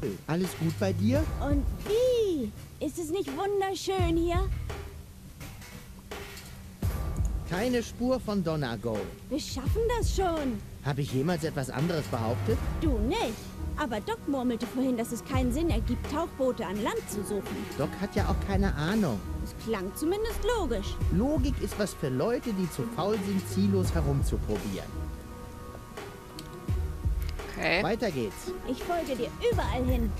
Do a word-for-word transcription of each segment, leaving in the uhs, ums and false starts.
Alles gut bei dir? Und wie? Ist es nicht wunderschön hier? Keine Spur von Donegal. Wir schaffen das schon. Habe ich jemals etwas anderes behauptet? Du nicht. Aber Doc murmelte vorhin, dass es keinen Sinn ergibt, Tauchboote an Land zu suchen. Doc hat ja auch keine Ahnung. Es klang zumindest logisch. Logik ist was für Leute, die zu faul sind, ziellos herumzuprobieren. Okay. Weiter geht's. Ich folge dir überall hin.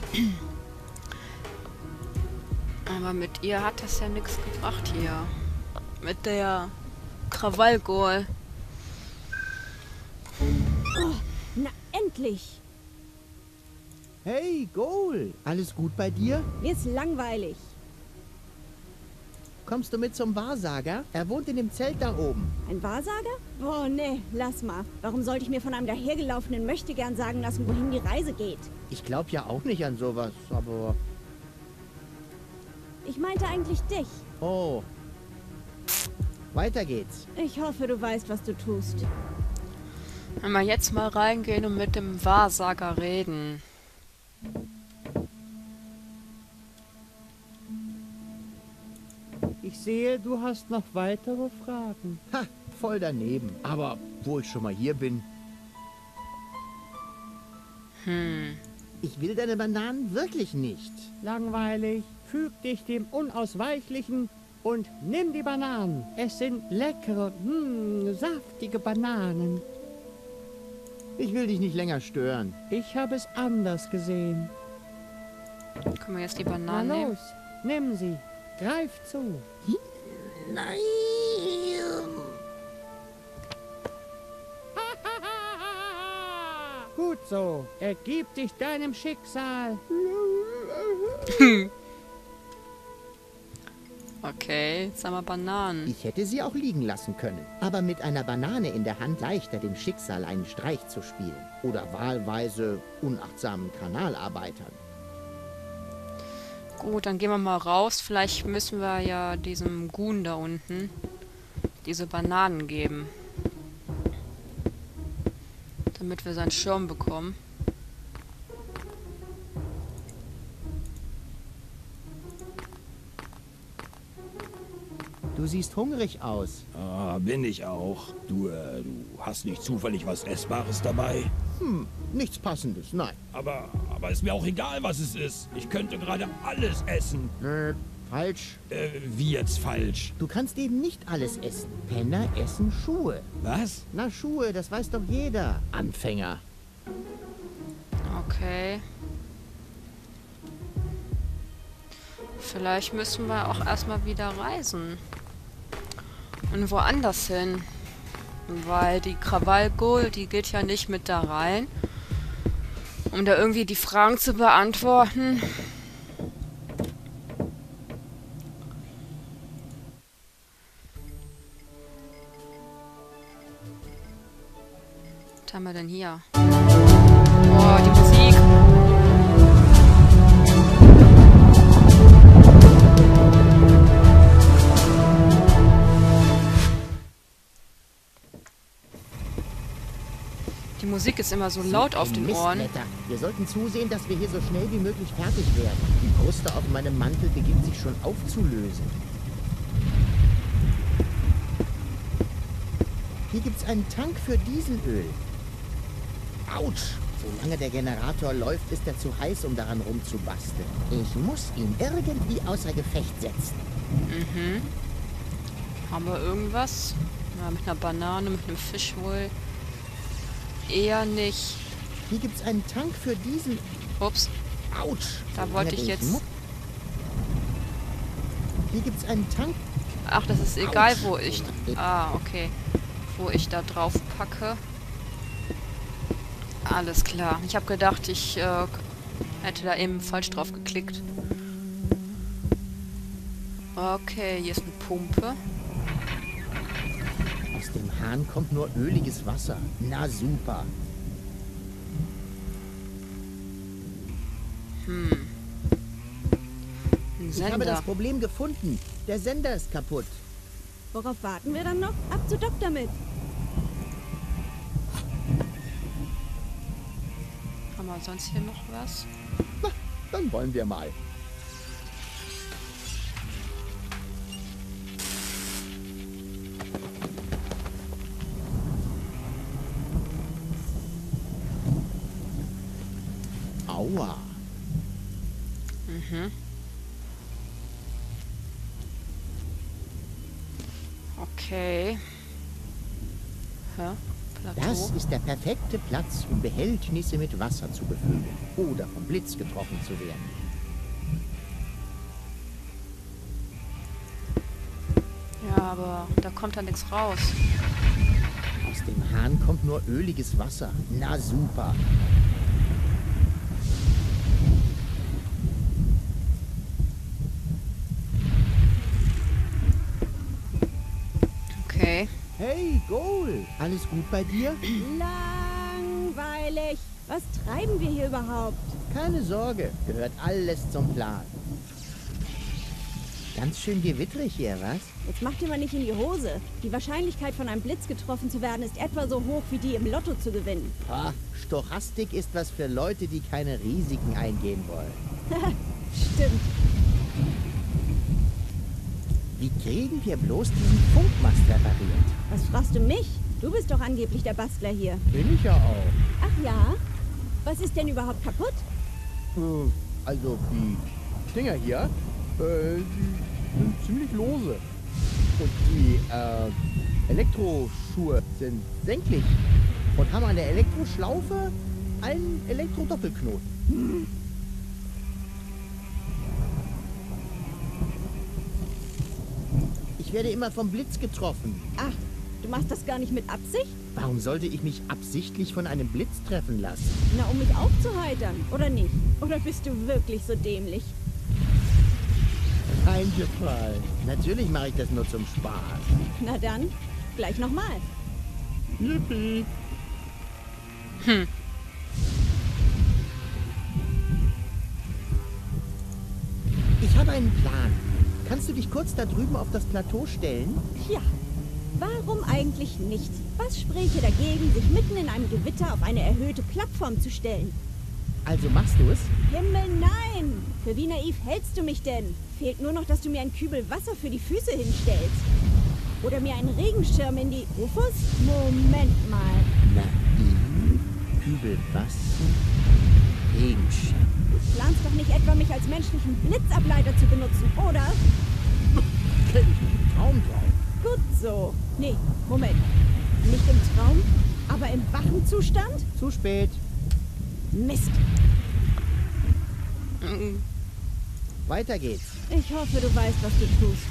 Aber mit ihr hat das ja nichts gebracht hier. Mit der Krawallgol. Oh, na endlich. Hey, Goal! Alles gut bei dir? Mir ist langweilig. Kommst du mit zum Wahrsager? Er wohnt in dem Zelt da oben. Ein Wahrsager? Oh, nee, lass mal. Warum sollte ich mir von einem dahergelaufenen Möchtegern sagen lassen, wohin die Reise geht? Ich glaube ja auch nicht an sowas, aber... Ich meinte eigentlich dich. Oh. Weiter geht's. Ich hoffe, du weißt, was du tust. Wenn wir jetzt mal reingehen und mit dem Wahrsager reden. Ich sehe, du hast noch weitere Fragen. Ha, voll daneben. Aber wo ich schon mal hier bin... Hm. Ich will deine Bananen wirklich nicht. Langweilig. Füg dich dem Unausweichlichen und nimm die Bananen. Es sind leckere, mh, saftige Bananen. Ich will dich nicht länger stören. Ich habe es anders gesehen. Können wir jetzt die Na Bananen nehmen? los, nimm sie. Greif zu. Nein! Gut so. Ergib dich deinem Schicksal. Okay, jetzt haben wir Bananen. Ich hätte sie auch liegen lassen können. Aber mit einer Banane in der Hand leichter dem Schicksal einen Streich zu spielen. Oder wahlweise unachtsamen Kanalarbeitern. Gut, dann gehen wir mal raus. Vielleicht müssen wir ja diesem Gun da unten diese Bananen geben. Damit wir seinen Schirm bekommen. Du siehst hungrig aus. Ah, bin ich auch. Du, äh, du hast nicht zufällig was Essbares dabei? Hm, nichts Passendes, nein. Aber, aber ist mir auch egal, was es ist. Ich könnte gerade alles essen. Nö, falsch. Äh, wie jetzt falsch? Du kannst eben nicht alles essen. Penner essen Schuhe. Was? Na, Schuhe, das weiß doch jeder. Anfänger. Okay. Vielleicht müssen wir auch erstmal wieder reisen. Und woanders hin. Weil die Krawallgol, die geht ja nicht mit da rein. Um da irgendwie die Fragen zu beantworten. Was haben wir denn hier? Oh, die Musik. Die Musik ist immer so laut auf den Ohren. Mistwetter. Wir sollten zusehen, dass wir hier so schnell wie möglich fertig werden. Die Kruste auf meinem Mantel beginnt sich schon aufzulösen. Hier gibt's einen Tank für Dieselöl. Autsch! Solange der Generator läuft, ist er zu heiß, um daran rumzubasteln. Ich muss ihn irgendwie außer Gefecht setzen. Mhm. Haben wir irgendwas? Ja, mit einer Banane, mit einem Fisch wohl. Eher nicht. Hier gibt's einen Tank für Diesel... Ups. Autsch! Da Solange wollte ich der jetzt... Mu- Hier gibt's einen Tank... Ach, das ist egal, Autsch. wo ich... Ah, okay. Wo ich da drauf packe. Alles klar. Ich habe gedacht, ich äh, hätte da eben falsch drauf geklickt. Okay, hier ist eine Pumpe. Aus dem Hahn kommt nur öliges Wasser. Na super. Hm. Ein Ich habe Sender. das Problem gefunden. Der Sender ist kaputt. Worauf warten wir dann noch? Ab zu Doc damit. Haben wir sonst hier noch was? Na, Dann wollen wir mal. Aua. Mhm. Okay. Ja, Plateau. Das ist der perfekte Platz, um Behältnisse mit Wasser zu befüllen oder vom Blitz getroffen zu werden. Ja, aber da kommt da nichts raus. Aus dem Hahn kommt nur öliges Wasser. Na super. Okay. Hey, Goal. Alles gut bei dir? Langweilig. Was treiben wir hier überhaupt? Keine Sorge, gehört alles zum Plan. Ganz schön gewittrig hier, was? Jetzt mach dir mal nicht in die Hose. Die Wahrscheinlichkeit, von einem Blitz getroffen zu werden, ist etwa so hoch wie die im Lotto zu gewinnen. Ha, Stochastik ist was für Leute, die keine Risiken eingehen wollen. Stimmt. Wie kriegen wir bloß diesen Funkmast repariert? Was fragst du mich? Du bist doch angeblich der Bastler hier. Bin ich ja auch. Ach ja? Was ist denn überhaupt kaputt? Äh, also die Dinger hier, äh, die sind ziemlich lose. Und die äh, Elektroschuhe sind senklich und haben an der Elektroschlaufe einen Elektrodoppelknoten. Ich werde immer vom Blitz getroffen. Ach, du machst das gar nicht mit Absicht? Warum sollte ich mich absichtlich von einem Blitz treffen lassen? Na, um mich aufzuheitern, oder nicht? Oder bist du wirklich so dämlich? Kein Fall. Natürlich mache ich das nur zum Spaß. Na dann, gleich nochmal. Yippie. Hm. Ich habe einen Plan. Kannst du dich kurz da drüben auf das Plateau stellen? Tja, warum eigentlich nicht? Was spräche dagegen, sich mitten in einem Gewitter auf eine erhöhte Plattform zu stellen? Also machst du es? Himmel, nein! Für wie naiv hältst du mich denn? Fehlt nur noch, dass du mir einen Kübel Wasser für die Füße hinstellst. Oder mir einen Regenschirm in die... Rufus? Moment mal. Naiv, Kübel Wasser, Regenschirm. Du planst doch nicht etwa, mich als menschlichen Blitzableiter zu benutzen, oder? Kenn ich einen Traum drauf. Gut so. Nee, Moment. Nicht im Traum, aber im wachen Zustand? Zu spät. Mist. Mhm. Weiter geht's. Ich hoffe, du weißt, was du tust.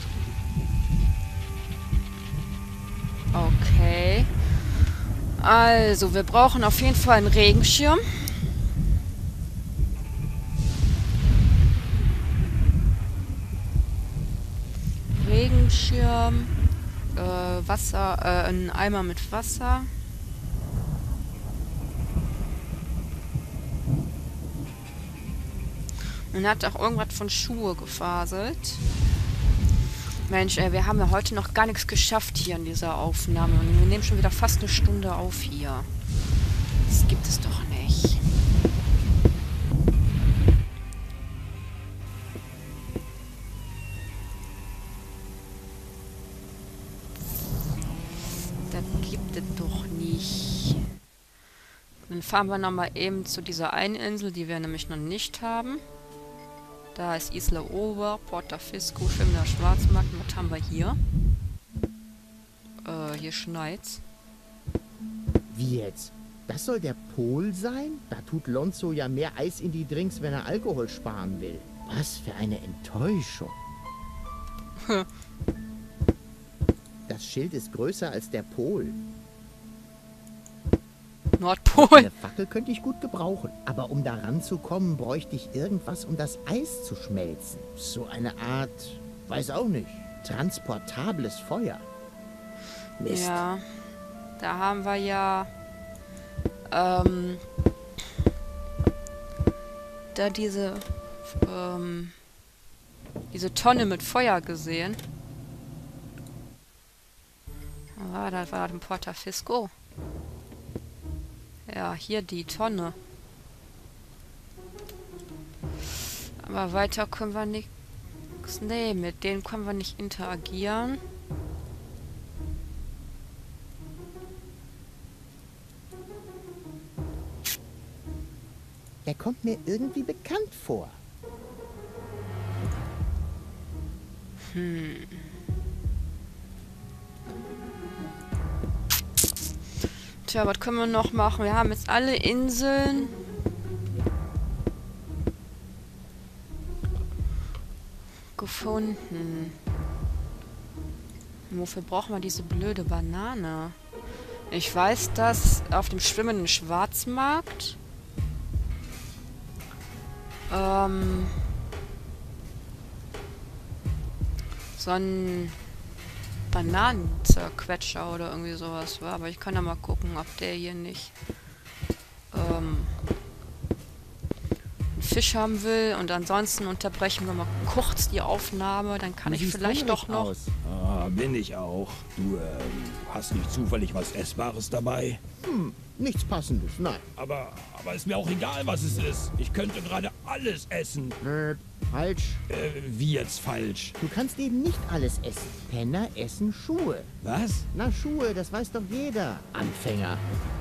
Okay. Also, wir brauchen auf jeden Fall einen Regenschirm. Regenschirm. Äh, Wasser, äh, ein Eimer mit Wasser. Und hat auch irgendwas von Schuhe gefaselt. Mensch, ey, wir haben ja heute noch gar nichts geschafft hier in dieser Aufnahme. Und wir nehmen schon wieder fast eine Stunde auf hier. Das gibt es doch nicht. Das gibt es doch nicht. Dann fahren wir nochmal eben zu dieser einen Insel, die wir nämlich noch nicht haben. Da ist Isla Ober, Portafisco, schwimmender Schwarzmarkt. Was haben wir hier? Äh, hier schneit's. Wie jetzt? Das soll der Pol sein? Da tut Lonzo ja mehr Eis in die Drinks, wenn er Alkohol sparen will. Was für eine Enttäuschung. Das Schild ist größer als der Pol. Nordpol. Eine Fackel könnte ich gut gebrauchen. Aber um da ranzukommen, bräuchte ich irgendwas, um das Eis zu schmelzen. So eine Art, weiß auch nicht, transportables Feuer. Mist. Ja, da haben wir ja ähm, da diese ähm, diese Tonne mit Feuer gesehen. Ah, das war das in Portafisco. Ja, hier die Tonne. Aber weiter können wir nichts. Nee, mit denen können wir nicht interagieren. Er kommt mir irgendwie bekannt vor. Hm. Tja, was können wir noch machen? Wir haben jetzt alle Inseln. Gefunden. Wofür brauchen wir diese blöde Banane? Ich weiß, dass auf dem schwimmenden Schwarzmarkt ähm, so ein Bananenzerquetscher oder irgendwie sowas war. Aber ich kann ja mal gucken, ob der hier nicht ähm, einen Fisch haben will. Und ansonsten unterbrechen wir mal kurz die Aufnahme. Dann kann Du ich siehst vielleicht hungrig doch noch... aus. Ah, bin ich auch. Du äh, hast nicht zufällig was Essbares dabei? Hm, nichts Passendes, nein. Aber, aber ist mir auch egal, was es ist. Ich könnte gerade alles essen. Äh, falsch. Äh, wie jetzt falsch? Du kannst eben nicht alles essen. Penner essen Schuhe. Was? Na, Schuhe, das weiß doch jeder. Anfänger.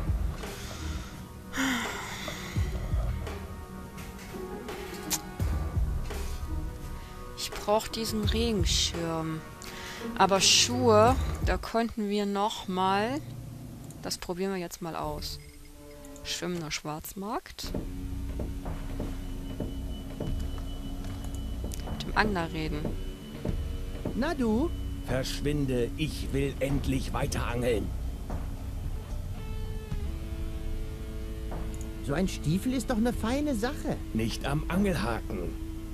Ich brauche diesen Regenschirm. Aber Schuhe, da könnten wir noch mal... Das probieren wir jetzt mal aus. Schwimmender Schwarzmarkt. Mit dem Angler reden. Na du? Verschwinde, ich will endlich weiter angeln. So ein Stiefel ist doch eine feine Sache. Nicht am Angelhaken.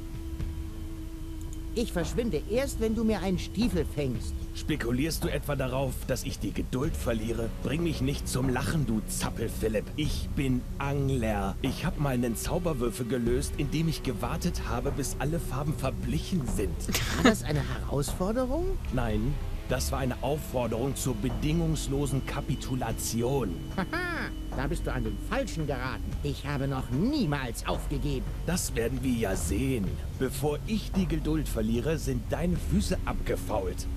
Ich verschwinde erst, wenn du mir einen Stiefel fängst. Spekulierst du etwa darauf, dass ich die Geduld verliere? Bring mich nicht zum Lachen, du Zappel, Philipp. Ich bin Angler. Ich habe meinen Zauberwürfel gelöst, indem ich gewartet habe, bis alle Farben verblichen sind. War das eine Herausforderung? Nein, das war eine Aufforderung zur bedingungslosen Kapitulation. Haha, da bist du an den Falschen geraten. Ich habe noch niemals aufgegeben. Das werden wir ja sehen. Bevor ich die Geduld verliere, sind deine Füße abgefault.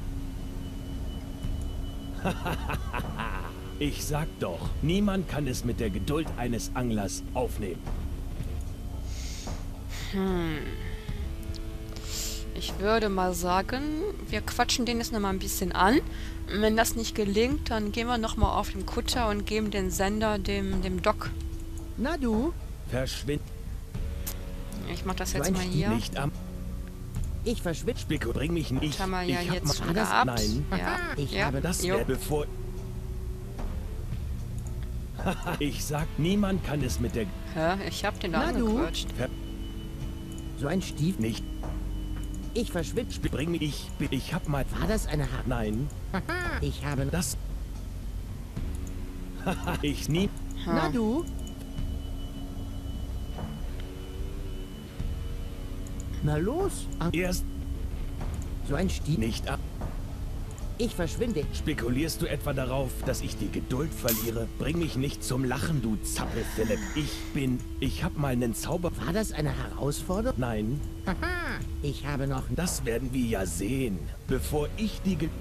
Ich sag doch, niemand kann es mit der Geduld eines Anglers aufnehmen. Hm. Ich würde mal sagen, wir quatschen den jetzt noch mal ein bisschen an. Und wenn das nicht gelingt, dann gehen wir noch mal auf den Kutter und geben den Sender dem, dem Doc. Na du? Verschwind Ich mach das So jetzt ein mal Stiel hier. nicht am Ich verschwinde. Spiko, bring mich nicht. Das haben wir ja ich hab jetzt mal- schon Ah, das- gehabt. Nein, Ja, Ich ja. habe das Jo. wäre bevor... Ich sag, niemand kann es mit der... Hä? Ich hab den da Na du? angequatscht. So ein Stiefel. Nicht. Ich verschwinde. Sp- Bring mich... Ich, ich hab mal... War das eine Herausforderung? Nein, Ich habe... das... Ich nie... Na du? Na los. Ah, Erst so ein Stiefel. nicht ab. Ich verschwinde. Spekulierst du etwa darauf, dass ich die Geduld verliere? Bring mich nicht zum Lachen, du Zappel, Philipp. Ich bin... Ich hab mal einen Zauber... War das eine Herausforderung? Nein, Haha, ich habe noch... das werden wir ja sehen. Bevor ich die Ge...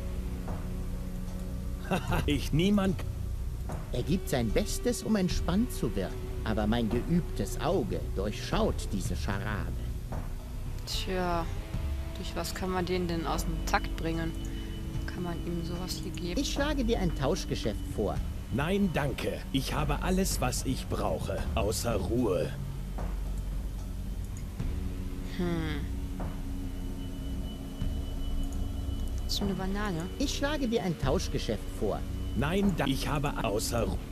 ich niemand... Er gibt sein Bestes, um entspannt zu wirken. Aber mein geübtes Auge durchschaut diese Scharade. Tja, durch was kann man den denn aus dem Takt bringen? Kann man ihm sowas hier geben? Ich schlage dir ein Tauschgeschäft vor. Nein, danke. Ich habe alles, was ich brauche. Außer Ruhe. Hm. So eine Banane. Ich schlage dir ein Tauschgeschäft vor. Nein, danke. Ich habe außer Ruhe.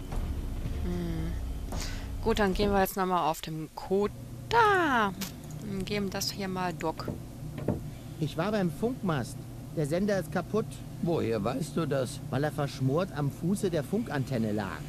Gut, dann gehen wir jetzt nochmal auf dem Code. Da! Und geben das hier mal Doc. Ich war beim Funkmast. Der Sender ist kaputt, Woher weißt du das? weil er verschmort am Fuße der Funkantenne lag.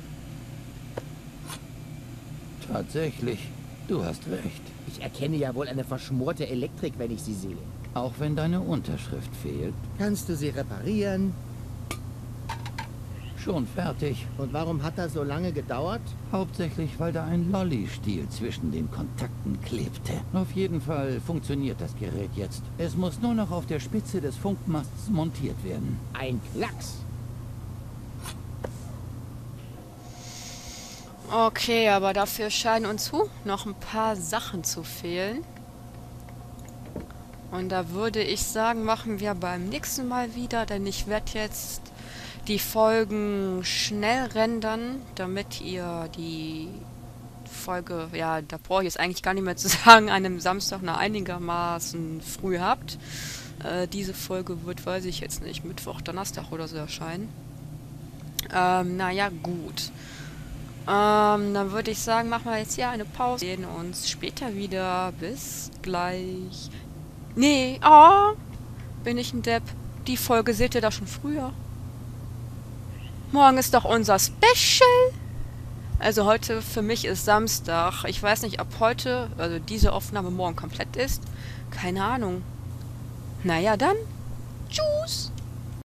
Tatsächlich, du hast recht. Ich erkenne ja wohl eine verschmorte Elektrik, wenn ich sie sehe. Auch wenn deine Unterschrift fehlt. Kannst du sie reparieren? Schon fertig. Und warum hat das so lange gedauert? Hauptsächlich, weil da ein Lolli-Stiel zwischen den Kontakten klebte. Auf jeden Fall funktioniert das Gerät jetzt. Es muss nur noch auf der Spitze des Funkmasts montiert werden. Ein Klacks. Okay, aber dafür scheinen uns huh, noch ein paar Sachen zu fehlen. Und da würde ich sagen, machen wir beim nächsten Mal wieder, denn ich werde jetzt die Folgen schnell rendern, damit ihr die Folge, ja, da brauche ich jetzt eigentlich gar nicht mehr zu sagen, an einem Samstag noch einigermaßen früh habt. Äh, diese Folge wird, weiß ich jetzt nicht, Mittwoch, Donnerstag oder so erscheinen. Ähm, naja, gut. Ähm, dann würde ich sagen, machen wir jetzt hier eine Pause. Wir sehen uns später wieder. Bis gleich. Nee, oh, bin ich ein Depp. Die Folge seht ihr da schon früher. Morgen ist doch unser Special. Also heute für mich ist Samstag. Ich weiß nicht, ob heute, also diese Aufnahme morgen komplett ist. Keine Ahnung. Naja, dann. Tschüss.